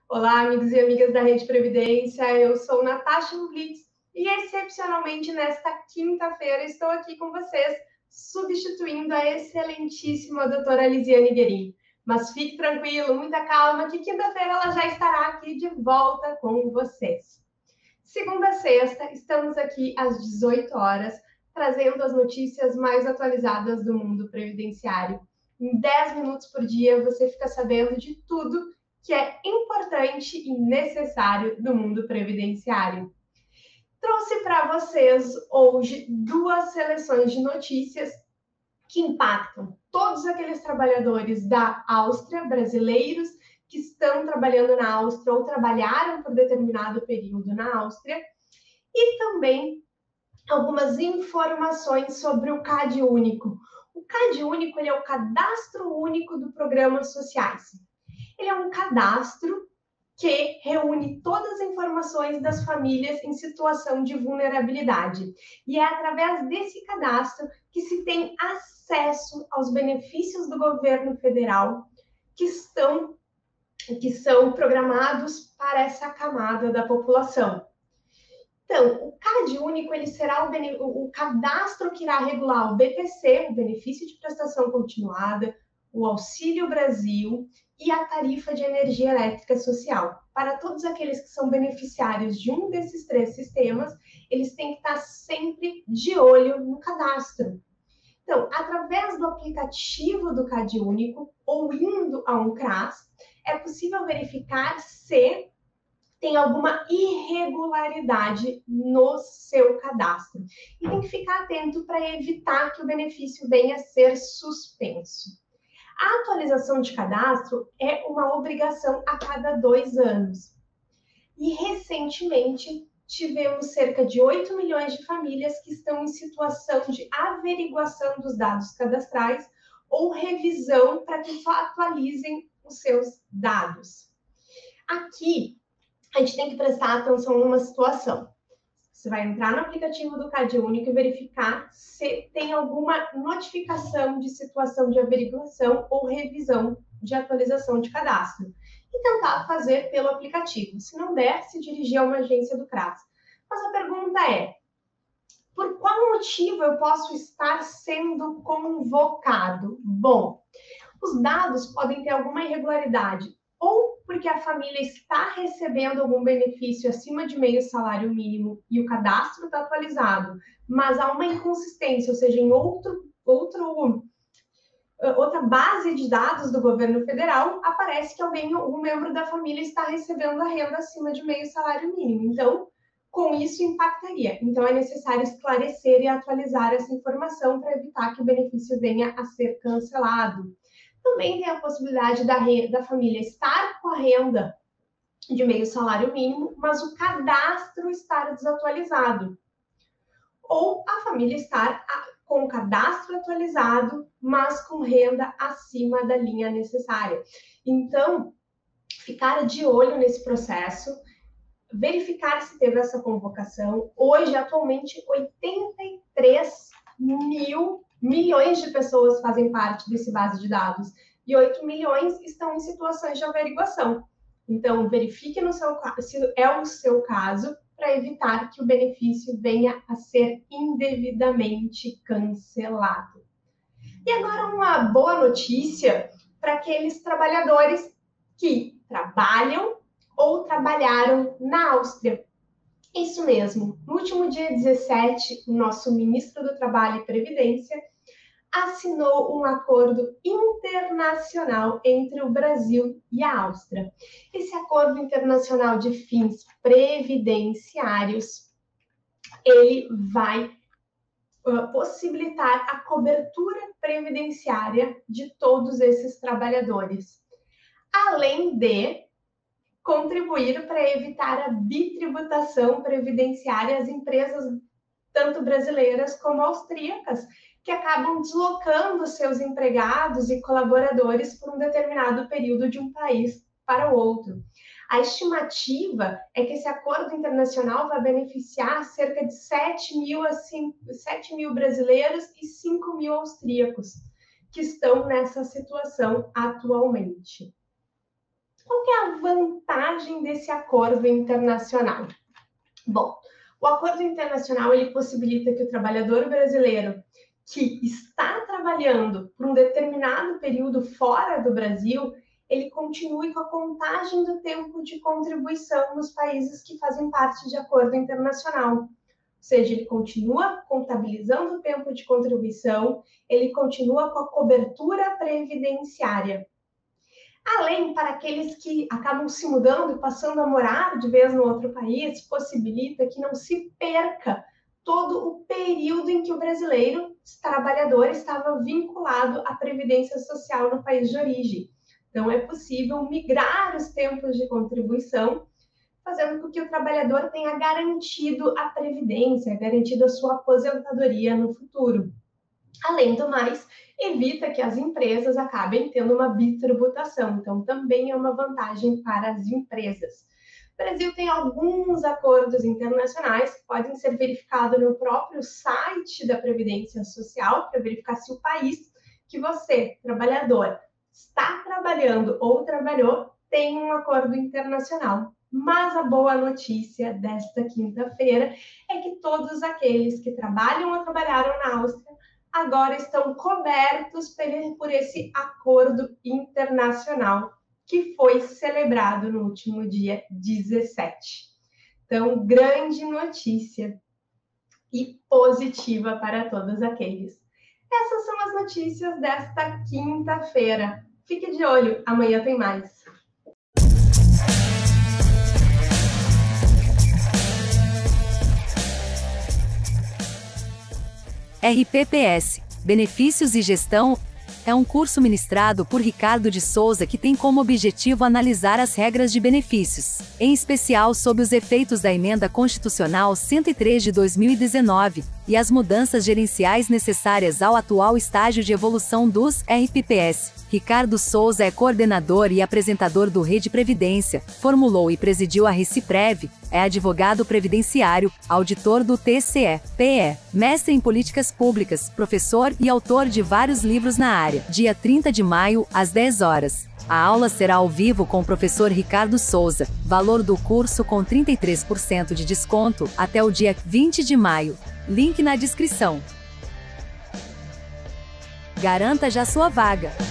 Olá, amigos e amigas da Rede Previdência, eu sou Natasha Blitz e excepcionalmente nesta quinta-feira estou aqui com vocês, substituindo a excelentíssima doutora Lisiane Guerin. Mas fique tranquilo, muita calma, que quinta-feira ela já estará aqui de volta com vocês. Segunda a sexta, estamos aqui às 18 horas, trazendo as notícias mais atualizadas do mundo previdenciário. Em 10 minutos por dia, você fica sabendo de tudo que é importante e necessário do mundo previdenciário. Trouxe para vocês hoje duas seleções de notícias que impactam todos aqueles trabalhadores da Áustria, brasileiros que estão trabalhando na Áustria ou trabalharam por determinado período na Áustria, e também algumas informações sobre o CAD Único. O CAD Único ele é o Cadastro Único do Programas Sociais. Ele é um cadastro que reúne todas as informações das famílias em situação de vulnerabilidade. E é através desse cadastro que se tem acesso aos benefícios do governo federal que são programados para essa camada da população. Então, o CAD Único ele será o cadastro que irá regular o BPC, o Benefício de Prestação Continuada, o Auxílio Brasil e a tarifa de energia elétrica social. Para todos aqueles que são beneficiários de um desses três sistemas, eles têm que estar sempre de olho no cadastro. Então, através do aplicativo do CAD Único ou indo a um CRAS, é possível verificar se tem alguma irregularidade no seu cadastro. E tem que ficar atento para evitar que o benefício venha a ser suspenso. A atualização de cadastro é uma obrigação a cada 2 anos. E, recentemente, tivemos cerca de 8 milhões de famílias que estão em situação de averiguação dos dados cadastrais ou revisão para que só atualizem os seus dados. Aqui, a gente tem que prestar atenção numa situação. Você vai entrar no aplicativo do CAD Único e verificar se tem alguma notificação de situação de averiguação ou revisão de atualização de cadastro. E tentar fazer pelo aplicativo. Se não der, se dirigir a uma agência do CRAS. Mas a pergunta é, por qual motivo eu posso estar sendo convocado? Bom, os dados podem ter alguma irregularidade, ou porque a família está recebendo algum benefício acima de meio salário mínimo e o cadastro está atualizado, mas há uma inconsistência, ou seja, em outra base de dados do governo federal, aparece que algum membro da família está recebendo a renda acima de meio salário mínimo. Então, com isso impactaria. Então, é necessário esclarecer e atualizar essa informação para evitar que o benefício venha a ser cancelado. Também tem a possibilidade da família estar com a renda de meio salário mínimo, mas o cadastro estar desatualizado. Ou a família estar com o cadastro atualizado, mas com renda acima da linha necessária. Então, ficar de olho nesse processo, verificar se teve essa convocação. Hoje, atualmente, 83 milhões de pessoas fazem parte desse base de dados e 8 milhões estão em situações de averiguação. Então, verifique se é o seu caso para evitar que o benefício venha a ser indevidamente cancelado. E agora uma boa notícia para aqueles trabalhadores que trabalham ou trabalharam na Áustria. Isso mesmo, no último dia 17, o nosso ministro do Trabalho e Previdência assinou um acordo internacional entre o Brasil e a Áustria. Esse acordo internacional de fins previdenciários, ele vai possibilitar a cobertura previdenciária de todos esses trabalhadores, além de contribuir para evitar a bitributação previdenciária às empresas tanto brasileiras como austríacas, que acabam deslocando seus empregados e colaboradores por um determinado período de um país para o outro. A estimativa é que esse acordo internacional vai beneficiar cerca de 7 mil brasileiros e 5 mil austríacos que estão nessa situação atualmente. Qual que é a vantagem desse acordo internacional? Bom, o acordo internacional ele possibilita que o trabalhador brasileiro que está trabalhando por um determinado período fora do Brasil, ele continue com a contagem do tempo de contribuição nos países que fazem parte de acordo internacional. Ou seja, ele continua contabilizando o tempo de contribuição, ele continua com a cobertura previdenciária. Além, para aqueles que acabam se mudando e passando a morar de vez no outro país, possibilita que não se perca todo o período em que o brasileiro trabalhador estava vinculado à previdência social no país de origem. Então, é possível migrar os tempos de contribuição, fazendo com que o trabalhador tenha garantido a previdência, garantido a sua aposentadoria no futuro. Além do mais, evita que as empresas acabem tendo uma bitributação, então também é uma vantagem para as empresas. O Brasil tem alguns acordos internacionais que podem ser verificados no próprio site da Previdência Social, para verificar se o país que você, trabalhador, está trabalhando ou trabalhou, tem um acordo internacional. Mas a boa notícia desta quinta-feira é que todos aqueles que trabalham ou trabalharam na Áustria agora estão cobertos por esse acordo internacional que foi celebrado no último dia 17. Então, grande notícia e positiva para todos aqueles. Essas são as notícias desta quinta-feira. Fique de olho, amanhã tem mais. RPPS, Benefícios e Gestão, é um curso ministrado por Ricardo de Souza que tem como objetivo analisar as regras de benefícios, em especial sob os efeitos da Emenda Constitucional 103 de 2019, e as mudanças gerenciais necessárias ao atual estágio de evolução dos RPPS. Ricardo Souza é coordenador e apresentador do Rede Previdência, formulou e presidiu a Reciprev, é advogado previdenciário, auditor do TCE-PE, mestre em políticas públicas, professor e autor de vários livros na área. Dia 30 de maio, às 10 horas. A aula será ao vivo com o professor Ricardo Souza, valor do curso com 33% de desconto, até o dia 20 de maio. Link na descrição. Garanta já sua vaga.